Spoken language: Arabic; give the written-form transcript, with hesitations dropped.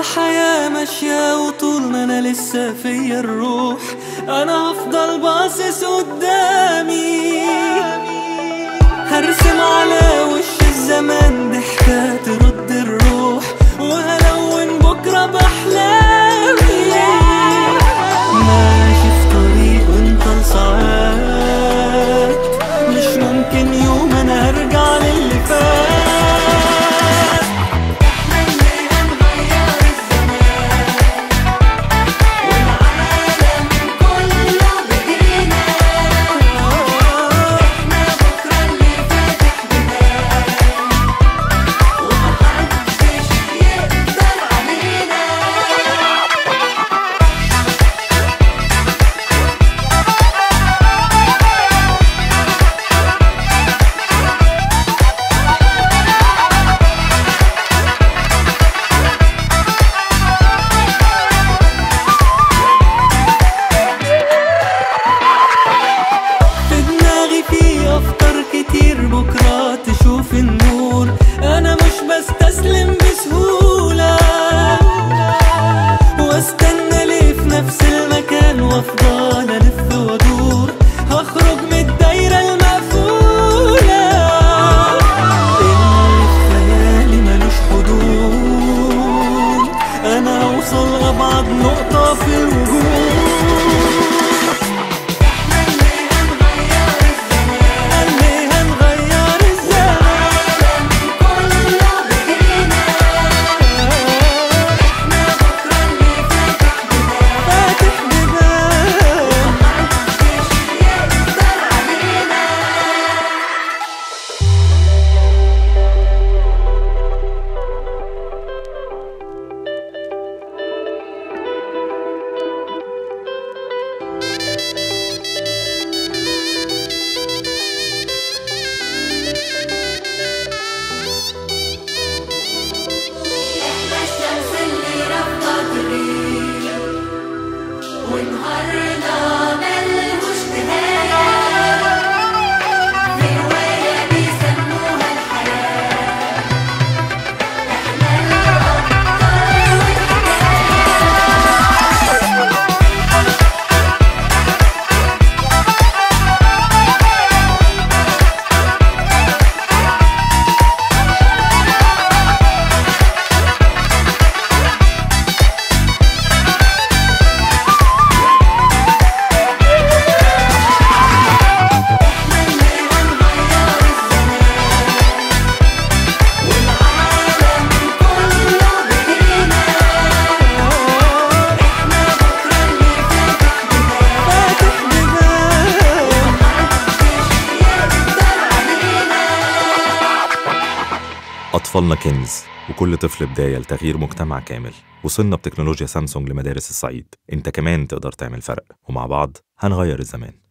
الحياة ماشية وطول ما أنا لسه فيا الروح أنا هفضل باصص قدامي، هرسم على وش الزمان ضحكة ترد الروح، وهلون بكرة بأحلامي. ماشي في طريق وانت ساعات، مش ممكن يوم أنا هرجع للي فات. أطفالنا كنز، وكل طفل بداية لتغيير مجتمع كامل. وصلنا بتكنولوجيا سامسونج لمدارس الصعيد. انت كمان تقدر تعمل فرق، ومع بعض هنغير الزمان.